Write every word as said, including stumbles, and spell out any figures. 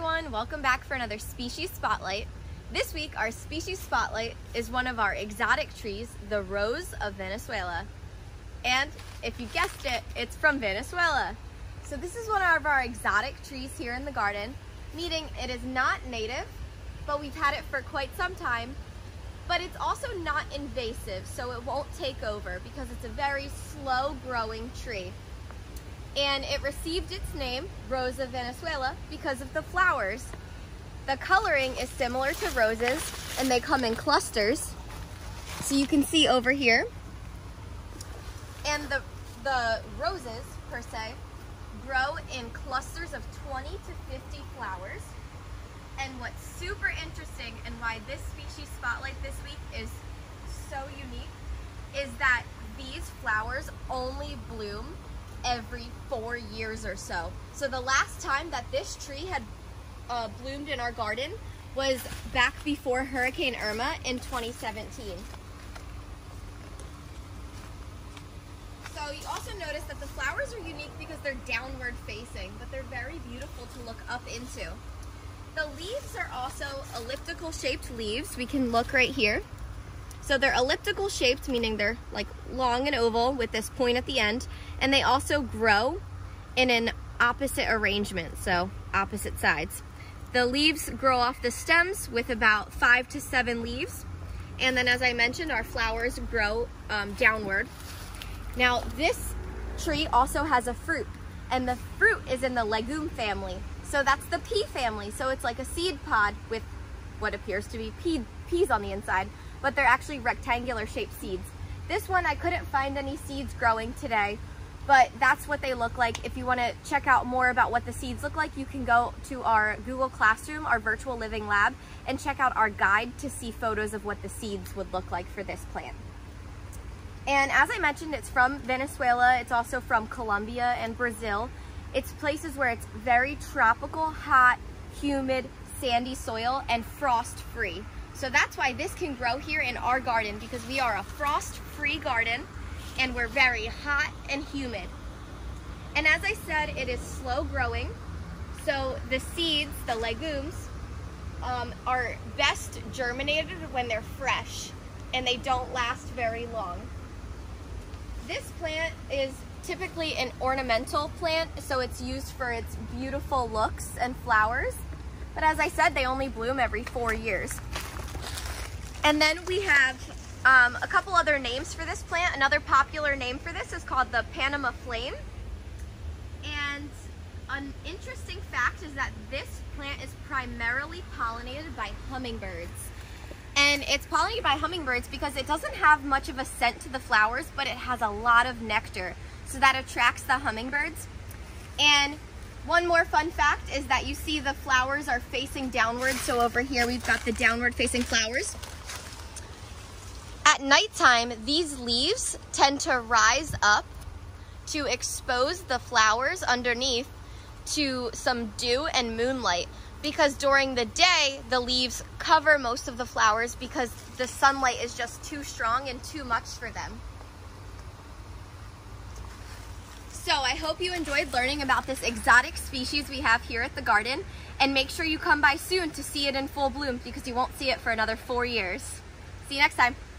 everyone, welcome back for another Species Spotlight. This week our Species Spotlight is one of our exotic trees, the Rose of Venezuela. And if you guessed it, it's from Venezuela. So this is one of our exotic trees here in the garden, meaning it is not native, but we've had it for quite some time. But it's also not invasive, so it won't take over because it's a very slow growing tree. And it received its name, Rose of Venezuela, because of the flowers. The coloring is similar to roses, and they come in clusters. So you can see over here. And the, the roses, per se, grow in clusters of twenty to fifty flowers. And what's super interesting and why this species spotlight this week is so unique is that these flowers only bloom every four years or so. So the last time that this tree had uh, bloomed in our garden was back before Hurricane Irma in twenty seventeen. So you also notice that the flowers are unique because they're downward facing, but they're very beautiful to look up into. The leaves are also elliptical shaped leaves. We can look right here. So they're elliptical shaped, meaning they're like long and oval with this point at the end. And they also grow in an opposite arrangement, so opposite sides. The leaves grow off the stems with about five to seven leaves. And then as I mentioned, our flowers grow um, downward. Now this tree also has a fruit, and the fruit is in the legume family. So that's the pea family. So it's like a seed pod with what appears to be pea, peas on the inside, but they're actually rectangular shaped seeds. This one, I couldn't find any seeds growing today, but that's what they look like. If you want to check out more about what the seeds look like, you can go to our Google Classroom, our virtual living lab, and check out our guide to see photos of what the seeds would look like for this plant. And as I mentioned, it's from Venezuela. It's also from Colombia and Brazil. It's places where it's very tropical, hot, humid, sandy soil and frost-free. So that's why this can grow here in our garden, because we are a frost-free garden and we're very hot and humid. And as I said, it is slow growing. So the seeds, the legumes, um, are best germinated when they're fresh and they don't last very long. This plant is typically an ornamental plant, so it's used for its beautiful looks and flowers. But as I said, they only bloom every four years. And then we have um, a couple other names for this plant. Another popular name for this is called the Panama Flame. And an interesting fact is that this plant is primarily pollinated by hummingbirds. And it's pollinated by hummingbirds because it doesn't have much of a scent to the flowers, but it has a lot of nectar. So that attracts the hummingbirds. And one more fun fact is that you see the flowers are facing downward. So over here we've got the downward facing flowers. At nighttime, these leaves tend to rise up to expose the flowers underneath to some dew and moonlight, because during the day the leaves cover most of the flowers because the sunlight is just too strong and too much for them. So I hope you enjoyed learning about this exotic species we have here at the garden, and make sure you come by soon to see it in full bloom because you won't see it for another four years. See you next time.